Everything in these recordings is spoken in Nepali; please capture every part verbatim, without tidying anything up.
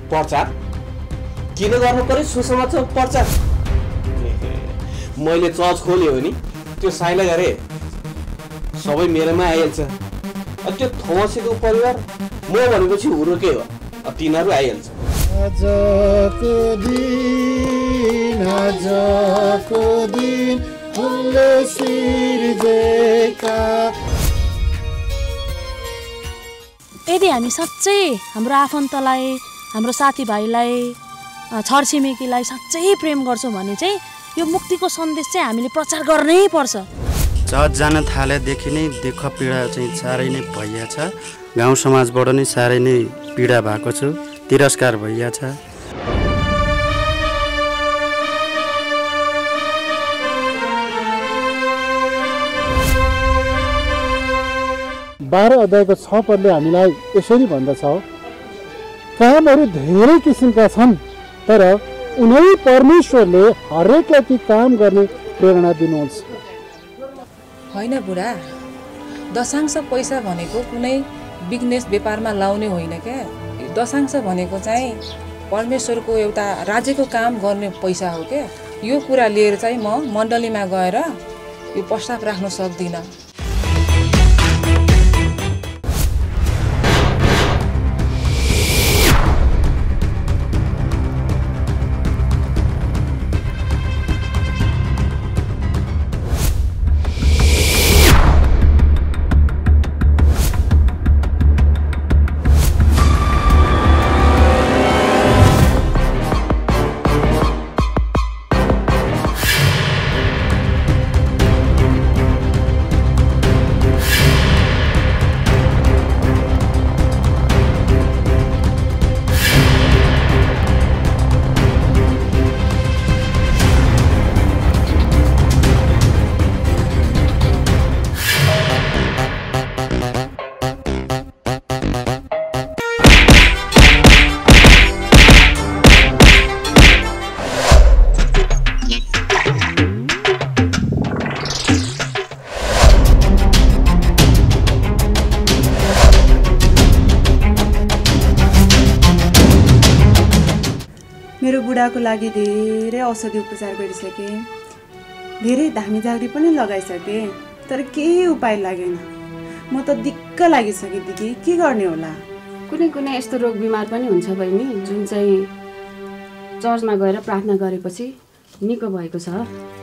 प्रचार किन गर्नु पर्यो सुसमाचार प्रचार? मैले चर्च खोल्यो भने त्यो साइला गरे सबै मेरोमा आइहाल्छ। त्यो थोमसीको परिवार म भनेपछि हुरुकै हो, तिनीहरू आइहाल्छ। आजको दिन आजको दिन फुलले सिर्जेका। यदि हामी साँच्चै हाम्रो आफन्तलाई हाम्रो साथीभाइलाई छरछिमेकीलाई साँच्चै प्रेम गर्छौँ भने चाहिँ यो मुक्तिको सन्देश चाहिँ हामीले प्रचार गर्नै पर्छ। चर्च जान थालेदेखि नै दुःख पीडा चाहिँ साह्रै नै भइया छ। गाउँ समाजबाट नै साह्रै नै पीडा भएको छु, तिरस्कार भइया छ। बाह्र अध्यायको छ पदले हामीलाई यसरी भन्दछ, कामहरू धेरै किसिमका छन् तर उनै परमेश्वरले हरेकलाई ती काम गर्ने प्रेरणा दिनुहुन्छ। होइन बुढा, दशांश पैसा भनेको कुनै बिजनेस व्यापारमा लाउने होइन क्या। दशांश भनेको चाहिँ परमेश्वरको एउटा राज्यको काम गर्ने पैसा हो क्या। यो कुरा लिएर चाहिँ म मण्डलीमा गएर यो प्रस्ताव राख्न सक्दिनँ। बुढाको लागि धेरै औषधि उपचार गरिसकेँ, धेरै धामी झाँक्री पनि लगाइसकेँ, तर केही उपाय लागेन। म त दिक्क लागिसकेँ दिदी, के गर्ने होला? कुनै कुनै यस्तो रोग बिमार पनि हुन्छ बहिनी, जुन चाहिँ चर्चमा गएर प्रार्थना गरेपछि निको भएको छ।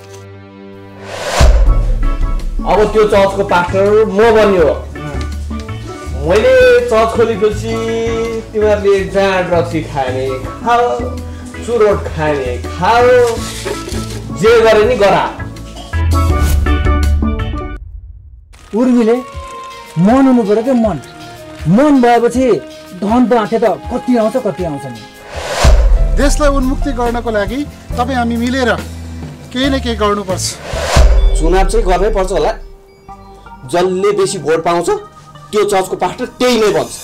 अब त्यो चर्चको पास्टर म बन्यो हो। मैले चर्च खोलेपछि तिमीहरूले जाँड रक्सी खाने खाओ, चुरोट खाने खाओ, जे गरे नि गरा। उर्मीले मन हुनु पर्यो क्या, मन मन भएपछि धन त आँखे त कति आउँछ कति आउँछ नि। देशलाई उन्मुक्ति गर्नको लागि तपाईँ हामी मिलेर केही न केही गर्नुपर्छ। चुनाव चाहिँ गर्नै पर्छ होला। जसले बेसी भोट पाउँछ त्यो चर्चको पास्टर त्यही नै बन्छ।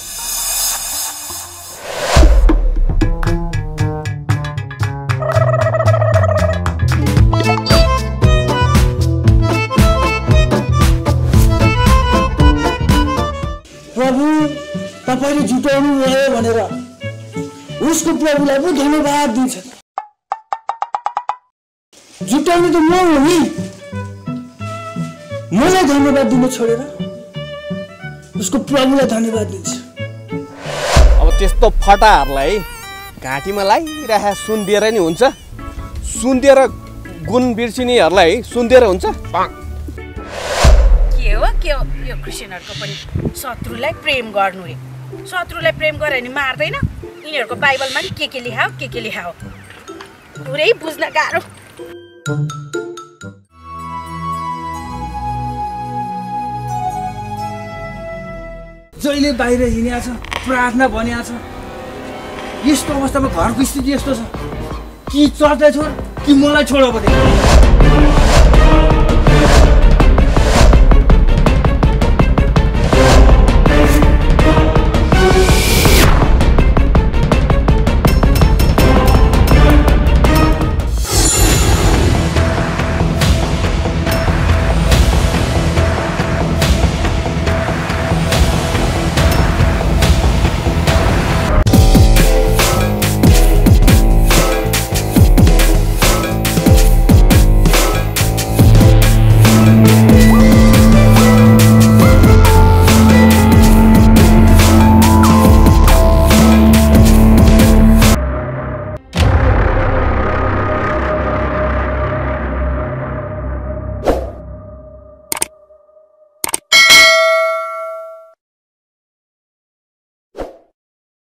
प्रभु तपाईँले जुटाउनु भयो भनेर उसको प्रभुलाई पो धन्यवाद दिन्छ। जुटाउने त म हो नि, मलाई धन्यवाद दिन छोडेर उसको प्रभुलाई धन्यवाद दिन्छ। अब त्यस्तो फटाहरूलाई घाँटीमा लगाइरहेको सुन्दिएर नि हुन्छ? सुन्दिएर गुण बिर्सिनेहरूलाई सुन्दिएर हुन्छ? के हो के हो यो क्रिस्चियनहरूको पनि शत्रुलाई प्रेम गर्नु रे। शत्रुलाई प्रेम गरे नि मार्दैन। यिनीहरूको बाइबलमा नि के के लेखाओ के के लेखाओ पुरै बुझ्न गाह्रो। जहिले बाहिर हिँडेको छ, प्रार्थना भनेको छ, यस्तो अवस्थामा घरको स्थिति यस्तो छ कि चर्चलाई छोड कि मलाई छोड। अब